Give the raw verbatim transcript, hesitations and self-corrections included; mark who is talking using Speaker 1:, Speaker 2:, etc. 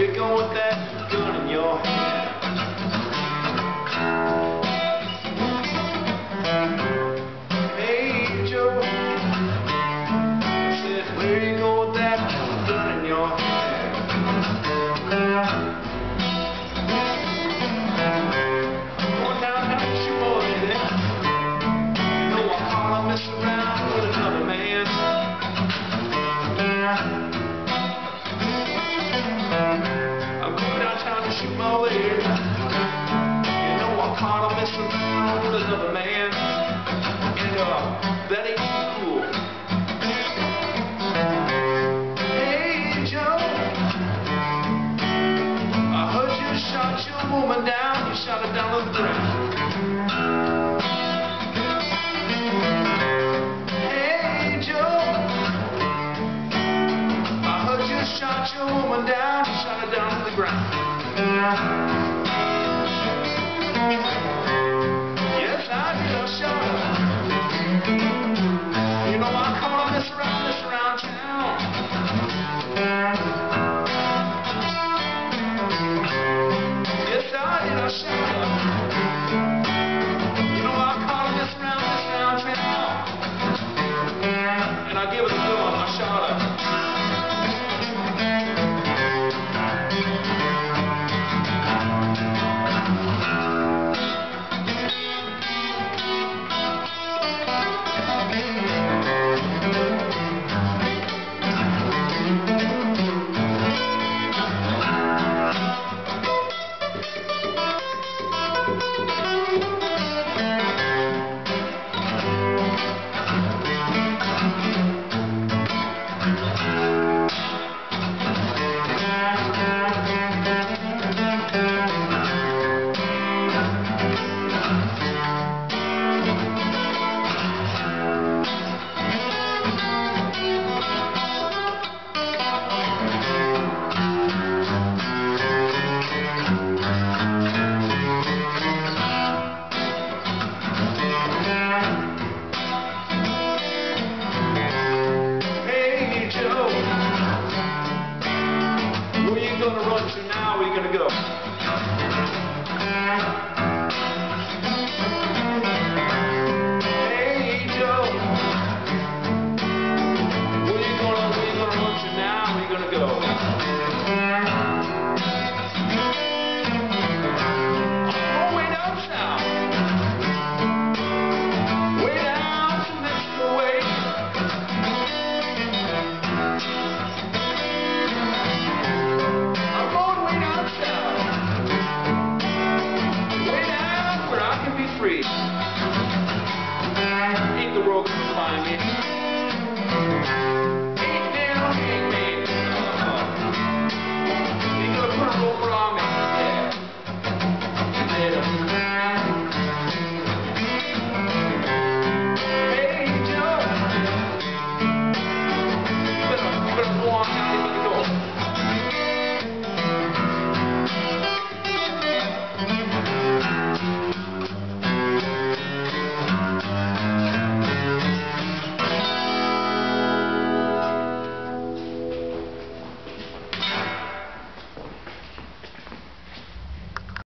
Speaker 1: you going with that gun in your hand? Hey Joe, I said, where you going with that gun in your hand? Going downtown to shoot more than that. You know I caught him messing around with another man. I'm going downtown to shoot my way. You know I caught him messing around with another man. And uh, that ain't cool. Hey Joe, I heard you shot your woman down. You shot her down to the ground. Hey Joe, I heard you shot your woman down. You shot her down to the ground. Yes, I did. I shot her. You know I caught her mess around, mess around town. Yes, I did. I shot her. You know I caught her mess around, mess around town. And I gave her the gun. I shot her. Where you gonna run to now? Where you gonna go?